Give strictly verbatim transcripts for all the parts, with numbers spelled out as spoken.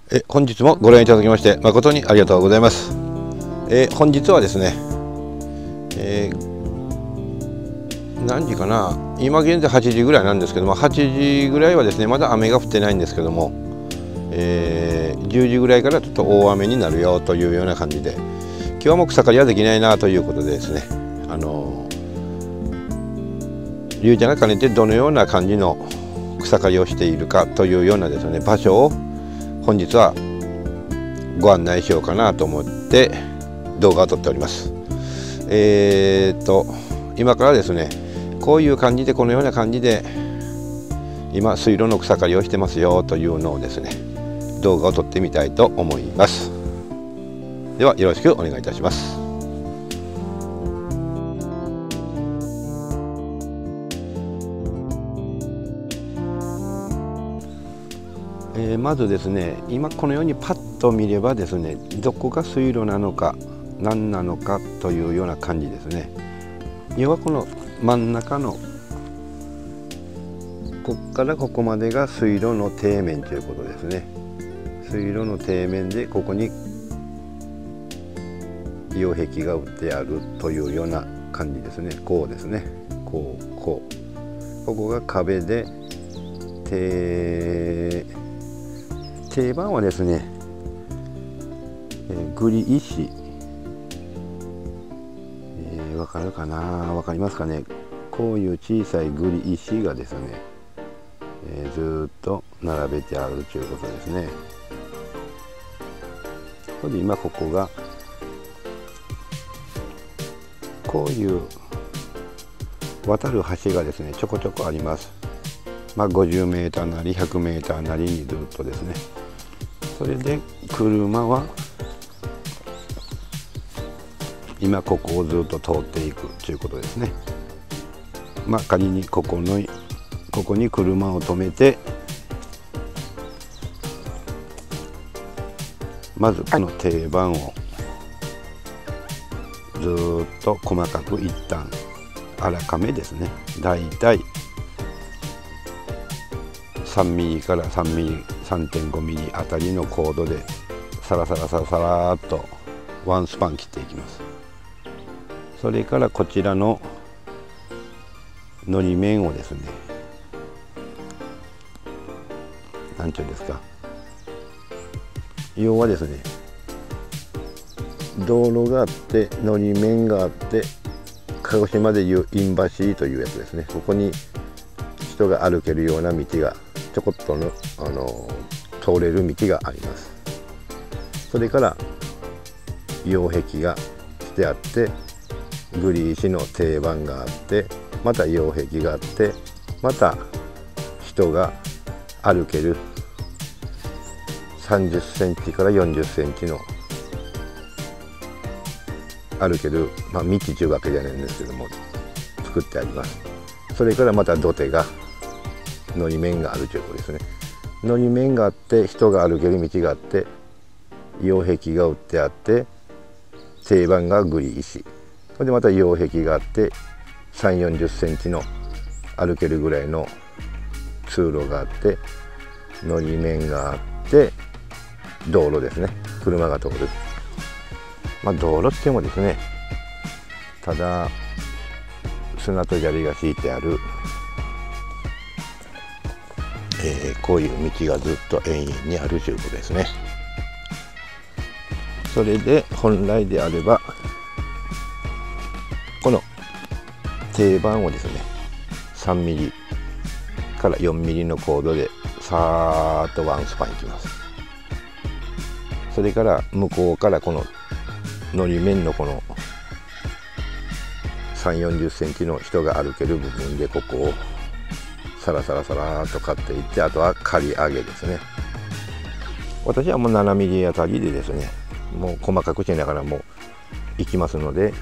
え本日もご覧いただきまして誠にありがとうございます。え本日はですね、えー、何時かな、今現在はちじぐらいなんですけども、はちじぐらいはですねまだ雨が降ってないんですけども、えー、じゅうじぐらいからちょっと大雨になるよというような感じで、今日はもう草刈りはできないなということでですね、あのりゅうちゃんが兼ねてどのような感じの草刈りをしているかというようなですね場所を本日はご案内しようかなと思って動画を撮っております。えー、っと今からですねこういう感じでこのような感じで今水路の草刈りをしてますよというのをですね動画を撮ってみたいと思います。ではよろしくお願いいたします。えー、まずですね今このようにパッと見ればですねどこが水路なのか何なのかというような感じですね。要はこの真ん中のこっからここまでが水路の底面ということですね。水路の底面でここに擁壁が打ってあるというような感じですね。こうですね、こうこうここが壁で底定番はですね、えー、グリ石、えー、わかるかな、わかりますかね。こういう小さいグリ石がですね、えー、ずーっと並べてあるということですね。それで今ここがこういう渡る橋がですねちょこちょこあります。まあ、ごじゅうメーターなりひゃくメーターなりにずっとですね、それで車は今ここをずっと通っていくということですね。まあ仮にここのここに車を止めて、まずこの定番をずっと細かく一旦あらかめですね、だいたいさんミリからさんミリ、さんてんごミリあたりのコードでサラサラサラサラっとワンスパン切っていきます。それからこちらののり面をですね、なんていうんですか、要はですね道路があってのり面があって鹿児島でいう印橋というやつですね。ここに人が歩けるような道がちょこっとの、あの通れる道があります。それから擁壁がしてあってグリ石の定番があってまた擁壁があってまた人が歩けるさんじゅっセンチからよんじゅっセンチの歩ける、まあ、道というわけじゃないんですけども作ってあります。それからまた土手がのり面があるということですね。のり面があって人が歩ける道があって擁壁が打ってあって定番がグリ石、それでまた擁壁があってさんじゅう、よんじゅっセンチの歩けるぐらいの通路があってのり面があって道路ですね、車が通る。まあ道路ってもですねただ砂と砂利が敷いてある、えー、こういう道がずっと延々にあるということですね。それで本来であればこの定番をですねさんミリからよんミリのコードでさーっとワンスパンいきます。それから向こうからこののり面のこのさんじゅう、よんじゅっセンチの人が歩ける部分でここをサラサラサラーっと刈っていって、あとは刈り上げですね。私はもうななミリあたりでですねもう細かくしながらもういきますので、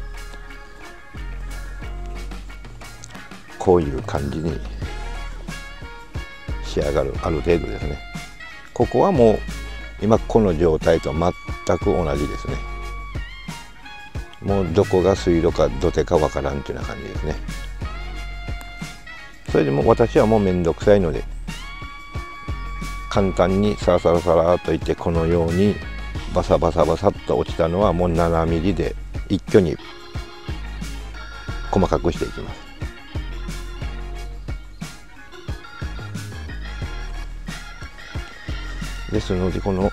こういう感じに仕上がる、ある程度ですね。ここはもう今この状態と全く同じですね。もうどこが水路か土手かわからんというような感じですね。それでも私はもうめんどくさいので簡単にサラサラサラっといってこのようにバサバサバサッと落ちたのはもうななミリで一挙に細かくしていきます。ですのでこの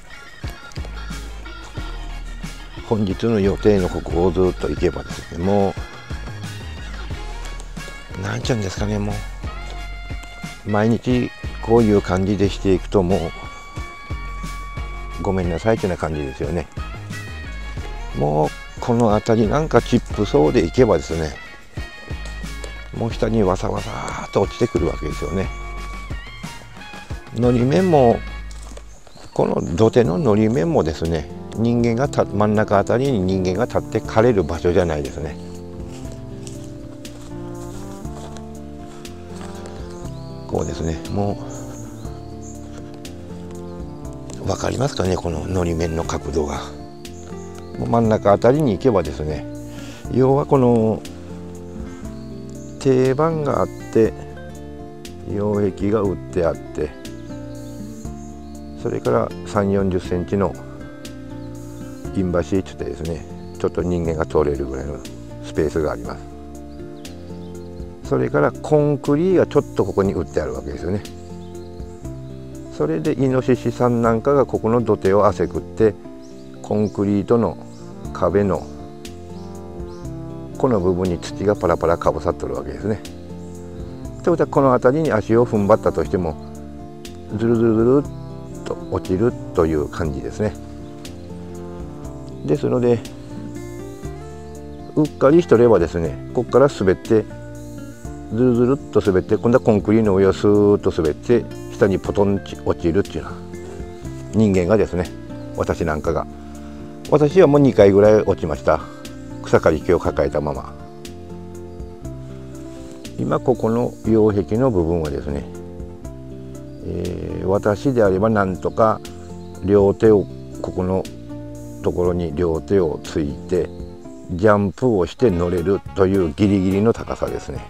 本日の予定のここをずっと行けばですね、もうなんちゃうんですかね、もう毎日こういう感じでしていくともうごめんなさいというような感じですよね。もうこの辺りなんかチップ層でいけばですね、もう下にわさわさーっと落ちてくるわけですよね。のり面もこの土手ののり面もですね、人間がた真ん中あたりに人間が立って枯れる場所じゃないですね。こうですね、もう分かりますかね、こののり面の角度が。もう真ん中あたりに行けばですね、要はこの堤板があって擁壁が打ってあって、それからさんじゅうよんじゅっセンチの印橋って言ってですね、ちょっと人間が通れるぐらいのスペースがあります。それからコンクリがちょっとここに打ってあるわけですよね。それでイノシシさんなんかがここの土手を汗食ってコンクリートの壁のこの部分に土がパラパラかぶさっとるわけですね。ということはこの辺りに足を踏ん張ったとしてもズルズルズルっと落ちるという感じですね。ですのでうっかりしとればですね、ここから滑ってずるずるっと滑って、今度はコンクリの上をスーッと滑って下にポトンと落ちるっていうのは、人間がですね、私なんかが私はもうにかいぐらい落ちました。草刈り機を抱えたまま。今ここの擁壁の部分はですね、えー、私であればなんとか両手をここのところに両手をついてジャンプをして乗れるというギリギリの高さですね。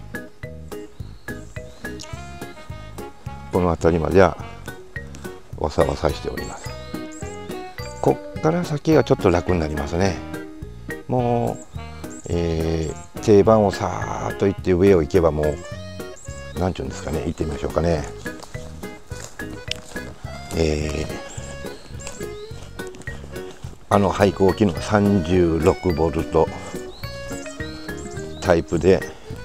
この辺りまではわさわさしております。こっから先がちょっと楽になりますね。もう、えー、堤板をさーっと行って上を行けばもうなんていうんですかね、行ってみましょうかね。えー、あの廃校機のさんじゅうろくボルトタイプで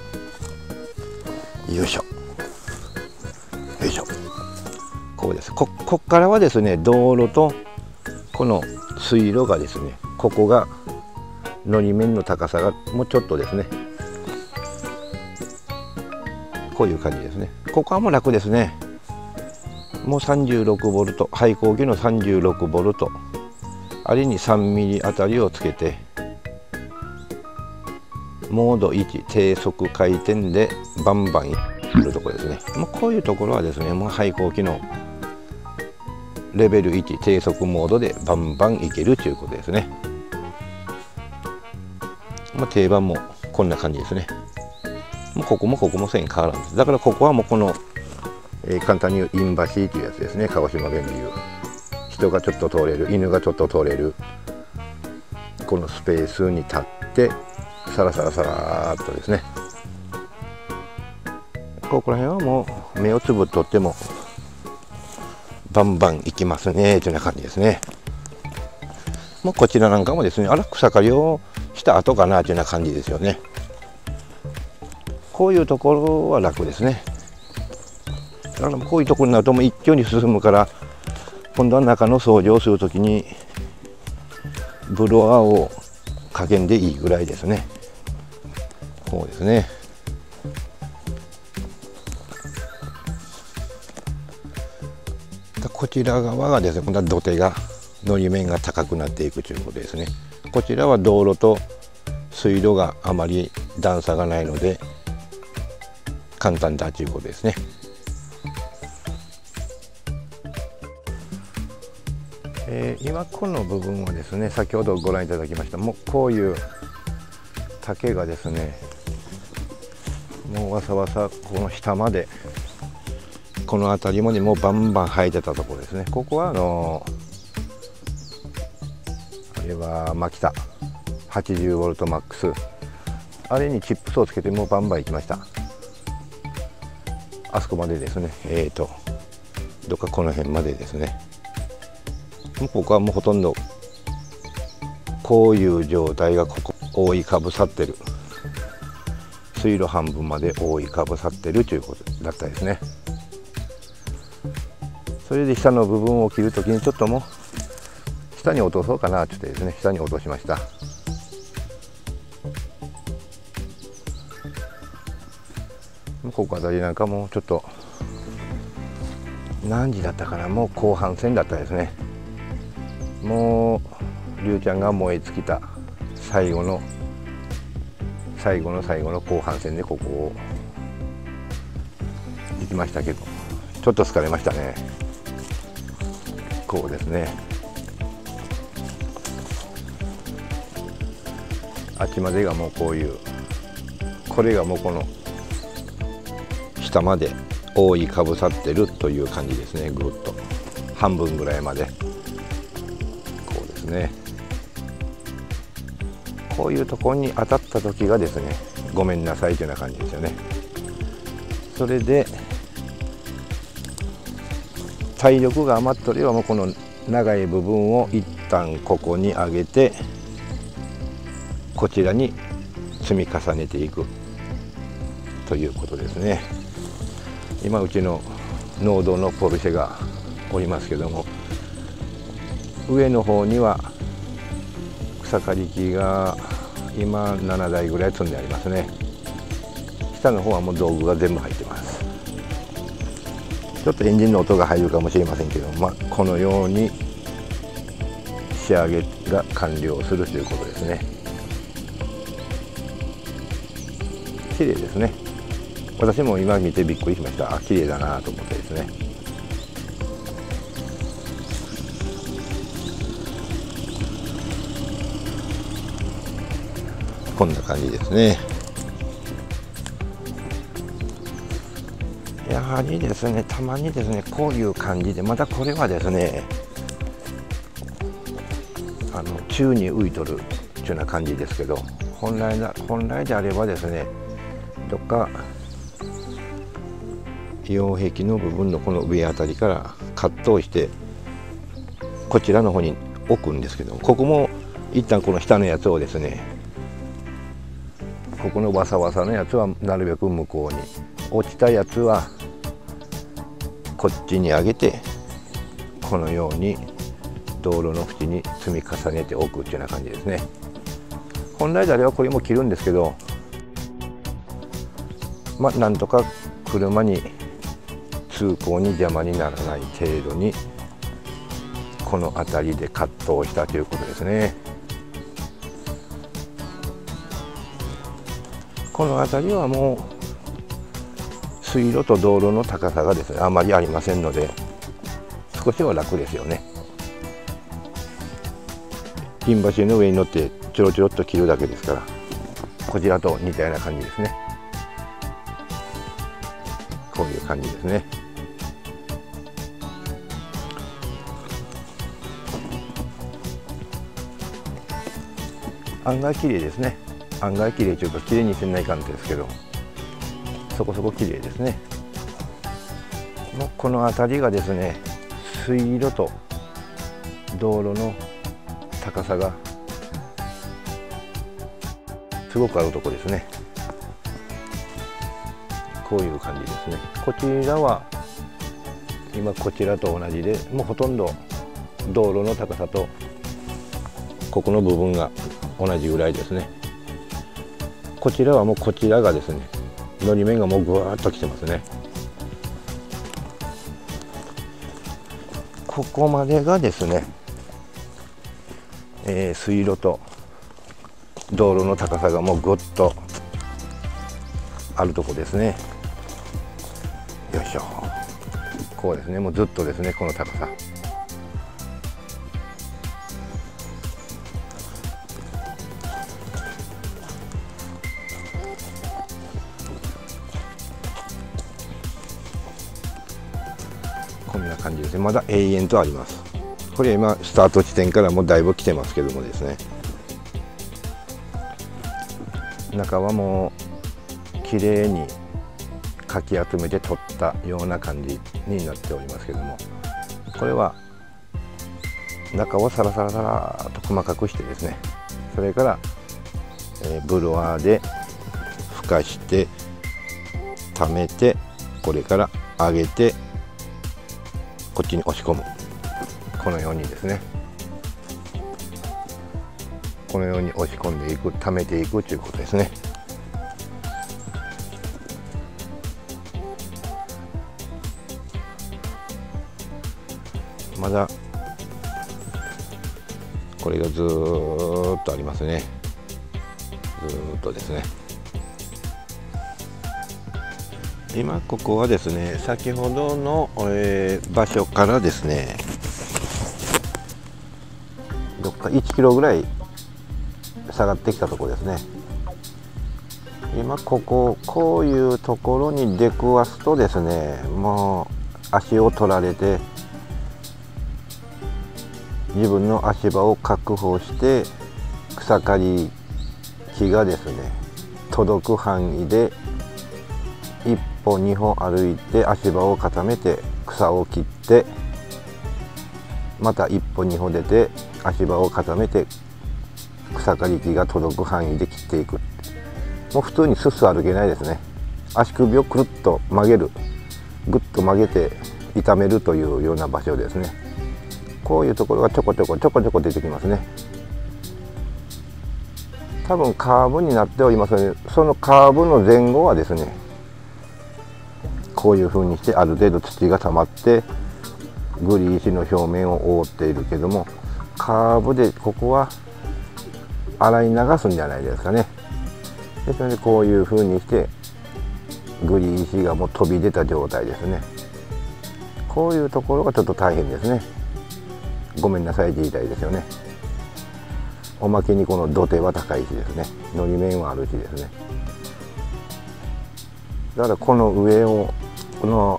よいしょよいしょ、こうです。ここっからはですね、道路とこの水路がですね、ここがのり面の高さがもうちょっとですね、こういう感じですね。ここはもう楽ですね。もうさんじゅうろくボルト、廃校機のさんじゅうろくボルト、あれにさんミリあたりをつけてモードいち低速回転でバンバンいるところですね。もうこういうところはですね、もう廃校機のレベルいち低速モードでバンバンいけるということですね。まあ、定番もこんな感じですね。もうここもここも線変わらんです。だからここはもうこの、えー、簡単に言う印橋というやつですね。鹿児島弁でいう人がちょっと通れる、犬がちょっと通れるこのスペースに立ってサラサラサラーっとですね、ここら辺はもう目をつぶっとってもバンバンいきますねというような感じですね。もうこちらなんかもですね、あら草刈りをした後かなというような感じですよね。こういうところは楽ですね。だからこういうところになるともう一挙に進むから、今度は中の掃除をするときにブロワーを加減でいいぐらいですね。こうですね。こちら側がですね、今度は土手がのり面が高くなっていくということですね。こちらは道路と水路があまり段差がないので簡単だということですね。えー、今この部分はですね、先ほどご覧いただきましたもうこういう竹がですね、もうわさわさこの下までこの辺りもねもうバンバン生えてたところですね。ここはあのあれはマキタ はちじゅうボルトマックス、あれにチップスをつけてもうバンバンいきました。あそこまでですね、えーとどっかこの辺までですね。ここはもうほとんどこういう状態がここ覆いかぶさってる、水路半分まで覆いかぶさってるということだったですね。それで下の部分を切るときにちょっともう下に落とそうかなって言ってですね、下に落としました。ここあたりなんかもちょっと何時だったかな、もう後半戦だったですね。もうりゅうちゃんが燃え尽きた最後の最後の最後の後半戦でここを行きましたけど、ちょっと疲れましたね。こうですね、あっちまでがもうこういう、これがもうこの下まで覆いかぶさってるという感じですね。ぐっと半分ぐらいまでこうですね。こういうところに当たった時がですね、ごめんなさいというような感じですよね。それで体力が余っとるよりはもうこの長い部分を一旦ここに上げてこちらに積み重ねていくということですね。今うちの農道のポルシェがおりますけども、上の方には草刈り機が今ななだいぐらい積んでありますね。下の方はもう道具が全部入ってます。ちょっとエンジンの音が入るかもしれませんけど、まあ、このように仕上げが完了するということですね。綺麗ですね。私も今見てびっくりしました。あ、綺麗だなと思ってですね。こんな感じですね。やはりですね、たまにですね、こういう感じで、またこれはですね、あの宙に浮いとるというような感じですけど、本来だ本来であればですね、どっか擁壁の部分のこの上あたりからカットをしてこちらの方に置くんですけど、ここも一旦この下のやつをですね、ここのわさわさのやつはなるべく向こうに、落ちたやつはこっちに上げてこのように道路の縁に積み重ねておくっていうような感じですね。本来であればこれも切るんですけど、まあなんとか車に通行に邪魔にならない程度にこの辺りでカットをしたということですね。この辺りはもう水路と道路の高さがですねあまりありませんので少しは楽ですよね。銀橋の上に乗ってちょろちょろっと切るだけですから、こちらと似たような感じですね。こういう感じですね。案外綺麗ですね。案外綺麗というか綺麗にせないかんですけど、そこそこ綺麗ですね。もうこの辺りがですね、水路と道路の高さがすごくあるところですね。こういう感じですね。こちらは今こちらと同じで、もうほとんど道路の高さとここの部分が同じぐらいですね。こちらはもうこちらがですね、のり面がもうぐわーっときてますね。ここまでがですね、えー、水路と道路の高さがもうぐっとあるとこですね。よいしょ。こうですね、もうずっとですね、この高さ。 こんな感じですね。まだ永遠とあります。これは今スタート地点からもだいぶ来てますけどもですね、中はもう綺麗にかき集めて取ったような感じになっておりますけども、これは中をサラサラサラと細かくしてですね、それから、えー、ブロワーでふかして溜めて、これから上げてこっちに押し込む。このようにですね、このように押し込んでいく、溜めていくということですね。まだこれがずーっとありますね。ずーっとですね。今ここはですね、先ほどの、えー、場所からですね、どっかいちキロぐらい下がってきたところですね。今こここういうところに出くわすとですね、もう足を取られて、自分の足場を確保して草刈り機がですね届く範囲でいっぽにほ歩いて足場を固めて草を切って、またいっぽにほ出て足場を固めて草刈り機が届く範囲で切っていく。もう普通にスッス歩けないですね。足首をくるっと曲げる、ぐっと曲げて痛めるというような場所ですね。こういうところがちょこちょこちょこちょこ出てきますね。多分カーブになっておりますので、そのカーブの前後はですね、こういうふうにしてある程度土が溜まってグリ石の表面を覆っているけども、カーブでここは洗い流すんじゃないですかね。ですのでこういうふうにしてグリ石がもう飛び出た状態ですね。こういうところがちょっと大変ですね。ごめんなさいって言いたいですよね。おまけにこの土手は高いしですね、のり面はあるしですね。だからこの上を、この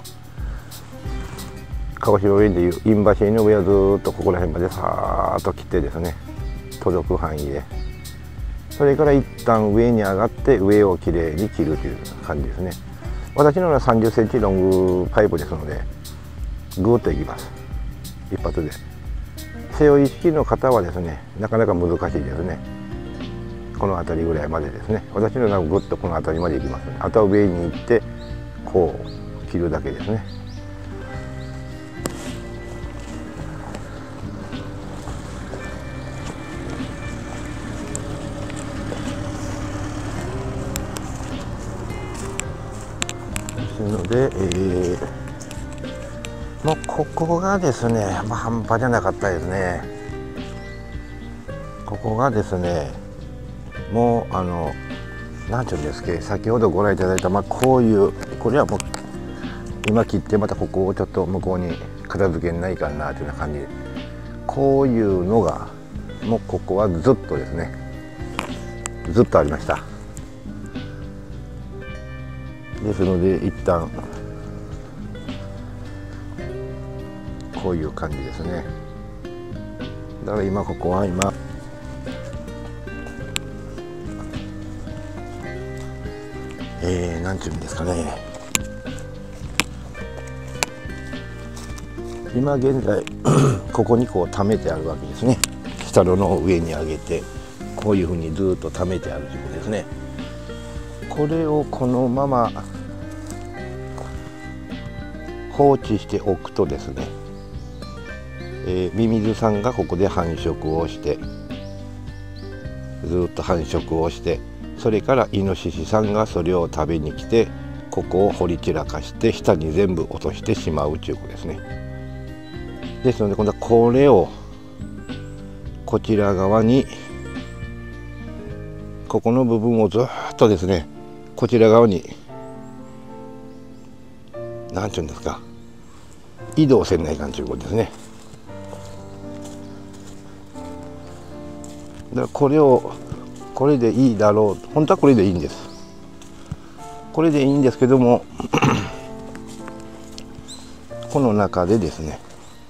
川広園でいう印橋の上はずーっとここら辺までさーっと切ってですね、届く範囲で、それから一旦上に上がって上をきれいに切るという感じですね。私のはさんじゅっセンチロングパイプですので、ぐーっといきます、一発で。背負い式の方はですね、なかなか難しいですね。この辺りぐらいまでですね。私のはぐっとこの辺りまでいきますので、あとは上に行ってこう切るだけですね。ですので、えーもうここがですね、まあ、半端じゃなかったですね。ここがですね、もうあの何ていうんですか、先ほどご覧いただいた、まあ、こういうこれはもう今切ってまたここをちょっと向こうに片付けないかなというような感じで、こういうのがもうここはずっとですね、ずっとありました。ですので一旦こういう感じですね。だから今ここは今えー、なんていうんですかね、今現在ここにこう溜めてあるわけですね。下の上に上げてこういうふうにずっと溜めてあるということですね。これをこのまま放置しておくとですね、えー、ミミズさんがここで繁殖をしてずっと繁殖をして、それからイノシシさんがそれを食べに来てここを掘り散らかして下に全部落としてしまうということですね。ですので今度はこれをこちら側にここの部分をずっとですね、こちら側に何ていうんですか、移動せないかんということですね。だからこれをこれでいいだろう、本当はこれでいいんです。これでいいんですけどもこの中でですね、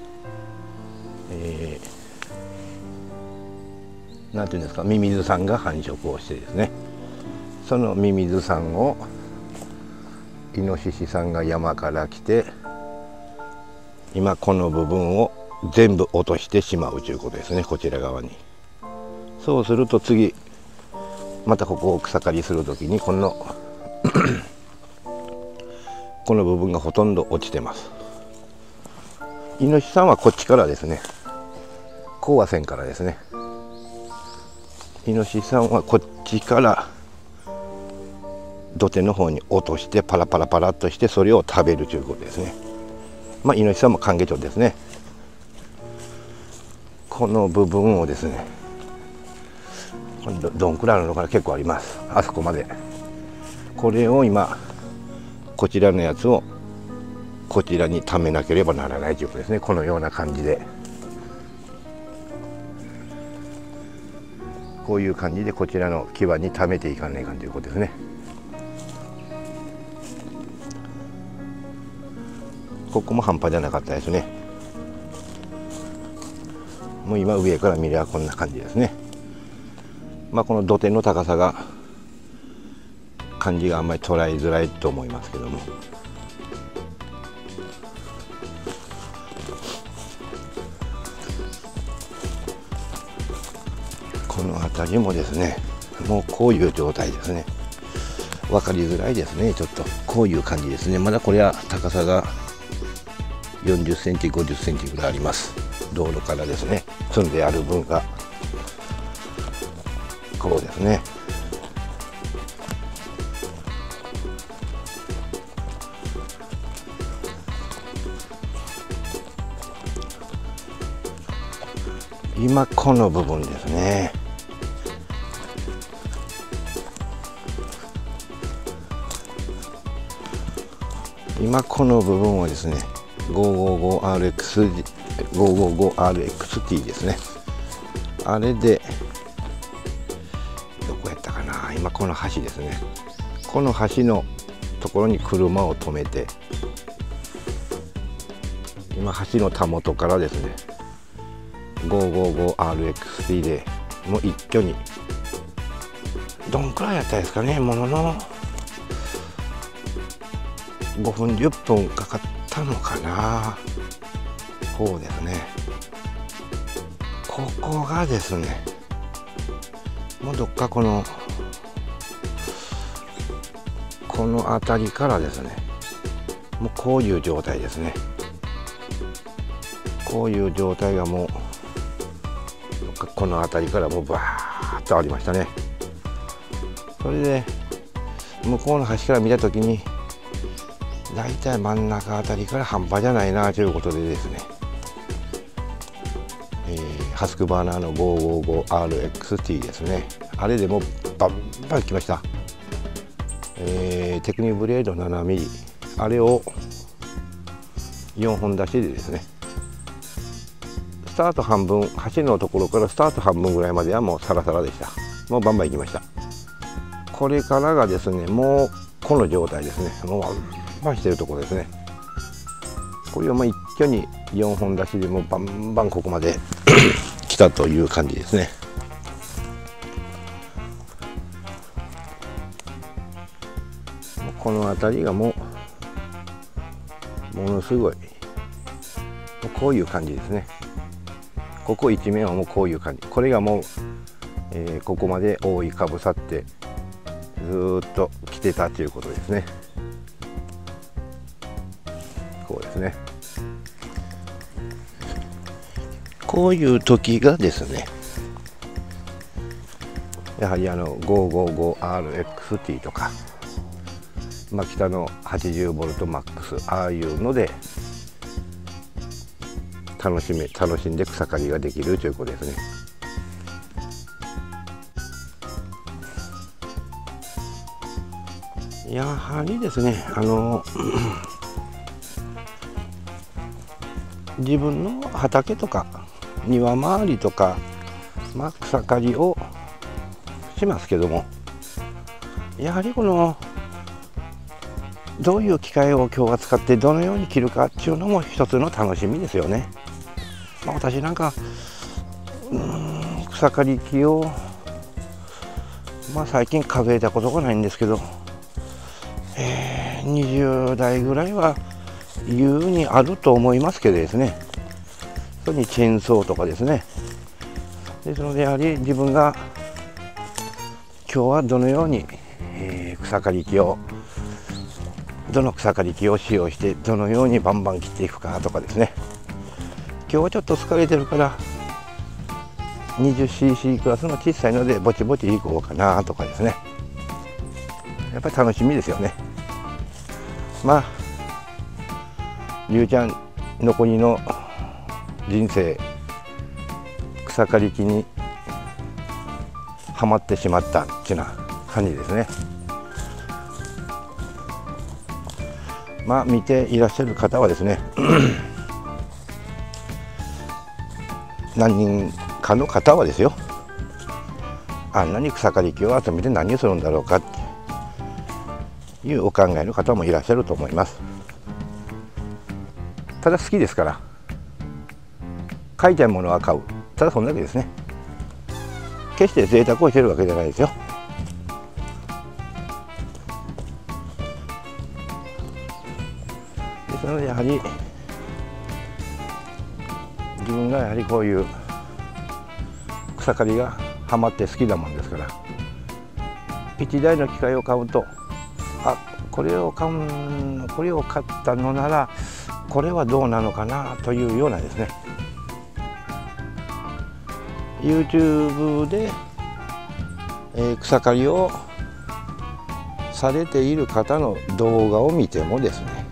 えー、なんていうんですか、ミミズさんが繁殖をしてですね、そのミミズさんをイノシシさんが山から来て、今この部分を全部落としてしまうということですね、こちら側に。そうすると次またここを草刈りするときにこのこの部分がほとんど落ちてます。イノシシさんはこっちからですね、こうは線からですね、イノシシさんはこっちから土手の方に落としてパラパラパラっとして、それを食べるということですね。まあイノシシさんも関係長ですね。この部分をですね、ど, どんくらいあるのかな、結構あります、あそこまで。これを今こちらのやつをこちらに溜めなければならないということですね。このような感じで、こういう感じでこちらの牙に溜めていかないかんということですね。ここも半端じゃなかったですね。もう今上から見ればこんな感じですね。まあこの土手の高さが感じがあんまり捉えづらいと思いますけども、この辺りもですね、もうこういう状態ですね。分かりづらいですね。ちょっとこういう感じですね。まだこれは高さがよんじゅっセンチごじゅっセンチぐらいあります。道路からですね、積んである分がこうですね。今この部分ですね。今この部分をですね ごーごーごーアールエックス ごーごーごーアールエックスティー ですね。あれでどこやったかな、今この橋ですね。この橋のところに車を止めて、今橋のたもとからですね ごーごーごーアールエックスティー でもう一挙にどんくらいやったですかね、もののごふんじゅっぷんかかったのかな。こうですね、ここがですね、もうどっかこのこの辺りからですね、もうこういう状態ですね。こういう状態がもうこの辺りからもうバーッとありましたね。それで向こうの端から見た時にだいたい真ん中あたりから半端じゃないなということでですね、えー、ハスクバーナーの ごーごーごーアールエックスティー ですね。あれでもバンバンきました。えー、テクニブレードななミリ、あれをよんほん出しでですね、スタート半分、橋のところからスタート半分ぐらいまではもうサラサラでした。もうバンバンいきました。これからがですね、もうこの状態ですね。もうバンバンしてるところですね。これをまあ一挙によんほん出しでもうバンバンここまで来たという感じですね。この辺りがもうものすごいこういう感じですね。ここ一面はもうこういう感じ、これがもう、えー、ここまで覆いかぶさってずーっと来てたということですね。こうですね。こういう時がですね、やはりあの ごーごーごーアールエックスティー とか、まあ、北の はちじゅうボルトマックス、ああいうので楽しめ楽しんで草刈りができるということですね。やはりですね、あの自分の畑とか庭周りとか、まあ、草刈りをしますけども、やはりこのどういう機械を今日は使ってどのように切るかっていうのも一つの楽しみですよね。まあ、私なんかうーん草刈り機を、まあ、最近数えたことがないんですけど、えー、にじゅうだいぐらいは優にあると思いますけどですね。それにチェーンソーとかですね。ですのでやはり自分が今日はどのように、えー、草刈り機をどの草刈り機を使用してどのようにバンバン切っていくかとかですね。今日はちょっと疲れてるから にじゅっシーシー クラスの小さいのでぼちぼちいこうかなとかですね。やっぱり楽しみですよね。まありゅうちゃん残りの人生草刈り機にはまってしまったっていうような感じですね。まあ見ていらっしゃる方はですね何人かの方はですよ、あんなに草刈り機を集めて何をするんだろうかっていうお考えの方もいらっしゃると思います。ただ好きですから買いたいものは買う、ただそんだけですね。決して贅沢をしてるわけじゃないですよ。ですのでやはり自分がやはりこういう草刈りがハマって好きなもんですから、一台の機械を買うと、あ、これを買うこれを買ったのならこれはどうなのかなというようなですね、 YouTube で、えー、草刈りをされている方の動画を見てもですね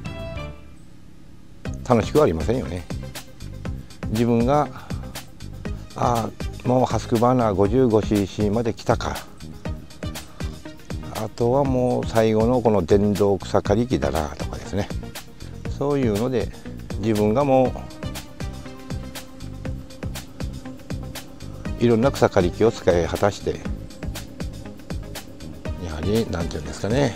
楽しくはありませんよね。自分があもうハスクバーナー ごじゅうごシーシー まで来たか、あとはもう最後のこの電動草刈り機だなとかですね、そういうので自分がもういろんな草刈り機を使い果たして、やはり何て言うんですかね、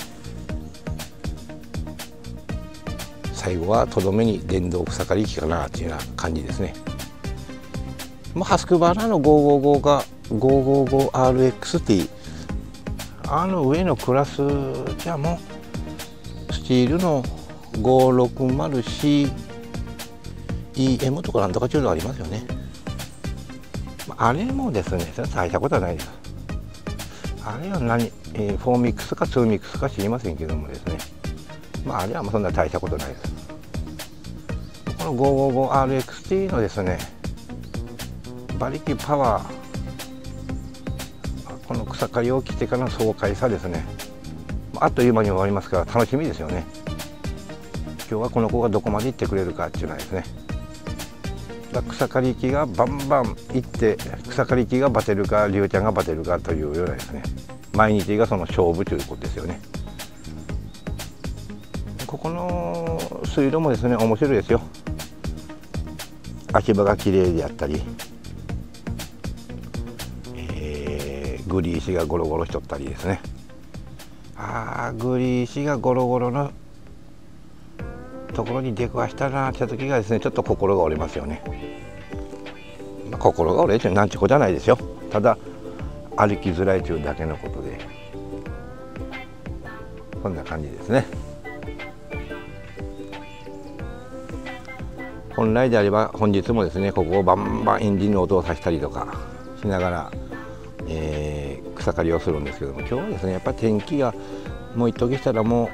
最後はとどめに電動草刈り機かなっていうような感じですね。まあ、ハスクバーナーのごひゃくごじゅうごが ごひゃくごじゅうごアールエックスティー、 あの上のクラスじゃもうスチールの ごひゃくろくじゅうシーイーエム とかなんとかっていうのがありますよね。あれもですね、それは大したことはないです。あれは何、えー、フォーミックスかツーミックスか知りませんけどもですね、まああれはそんな大したことないです。この ごひゃくごじゅうごアールエックスティー のですね馬力パワー、この草刈りを切ってからの爽快さですね、あっという間に終わりますから楽しみですよね。今日はこの子がどこまで行ってくれるかっていうのはですね、だ草刈り機がバンバン行って草刈り機がバテるかりゅうちゃんがバテるかというようなですね、毎日がその勝負ということですよね。ここの水路もですね面白いですよ。足場がきれいであったり、えー、グリ石がゴロゴロしとったりですね、あーグリ石がゴロゴロのところに出くわしたなって時がですねちょっと心が折れますよね。まあ、心が折れてなんちゅうことじゃないですよ。ただ歩きづらいというだけのことで、そんな感じですね。本来であれば本日もですねここをバンバンエンジンの音をさせたりとかしながら、えー、草刈りをするんですけども、今日はですねやっぱり天気がもう一時したらも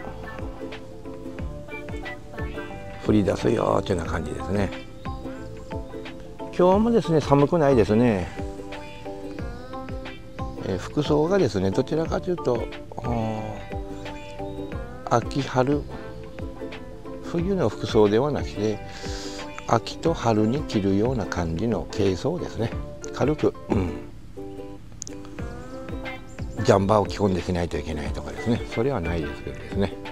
う降り出すよっていうような感じですね。今日もですね寒くないですね。えー、服装がですねどちらかというと秋春冬の服装ではなくて秋と春に着るような感じの軽装ですね。軽く、うん、ジャンバーを着込んできないといけないとかですね、それはないですけどですね。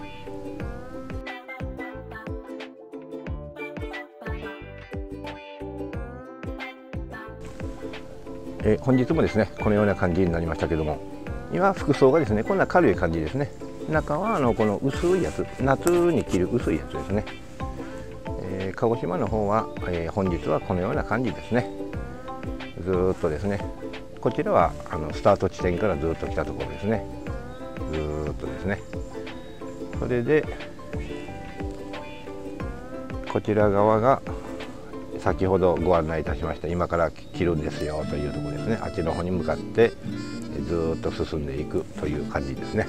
え本日もですねこのような感じになりましたけども、今服装がですねこんな軽い感じですね。 中はあのこの薄いやつ、夏に着る薄いやつですね。えー、鹿児島の方は、えー、本日はこのような感じですね。ずーっとですね、こちらはあのスタート地点からずっと来たところですね。ずーっとですね。それでこちら側が先ほどご案内いたしました今から切るんですよというところですね。あっちの方に向かってずーっと進んでいくという感じですね。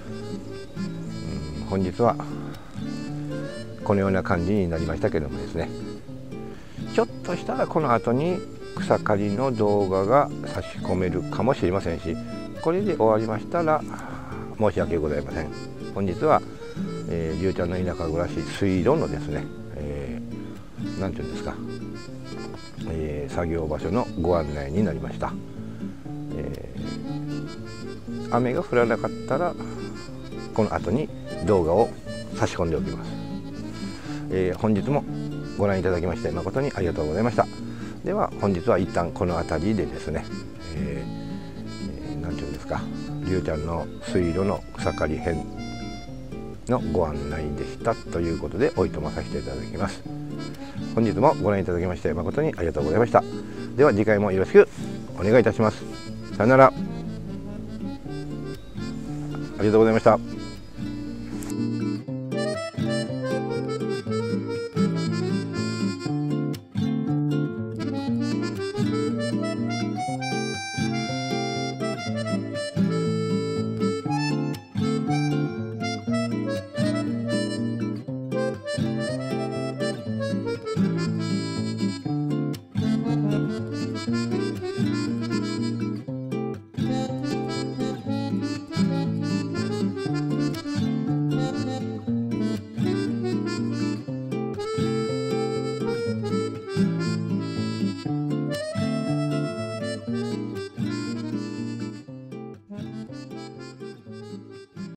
うん、本日はこのような感じになりましたけどもですね、ちょっとしたらこの後に草刈りの動画が差し込めるかもしれませんし、これで終わりましたら申し訳ございません。本日は、えー、りゅうちゃんの田舎暮らし水路のですね、えー、なんていうんですか、えー、作業場所のご案内になりました。えー、雨が降らなかったらこの後に動画を差し込んでおきます。えー、本日もご覧いただきまして誠にありがとうございました。では本日は一旦この辺りでですね、えーえー、なんていうんですか、りゅうちゃんの水路の草刈り編のご案内でしたということでおいとまさせていただきます。本日もご覧いただきまして誠にありがとうございました。では次回もよろしくお願いいたします。さよなら。ありがとうございました。